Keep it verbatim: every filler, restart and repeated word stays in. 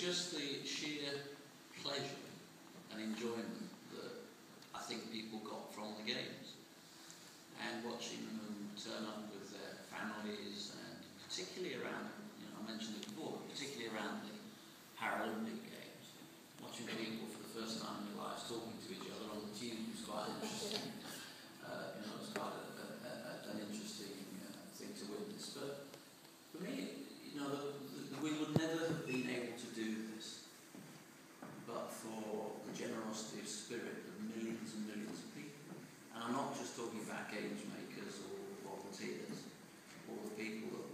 just the sheer pleasure and enjoyment that I think people got from the games, and watching them turn up with their families, and particularly around, you know, I mentioned it before, but particularly around the Paralympic Games, watching people for the first time in their lives talking to each other on the tube was quite interesting. Uh, you know, it was quite a, a, a, an interesting uh, thing to witness. But for me, you know, the, the, we would never have been able to do this but for the generosity of spirit of millions and millions of people. And I'm not just talking about games makers or volunteers, or the people that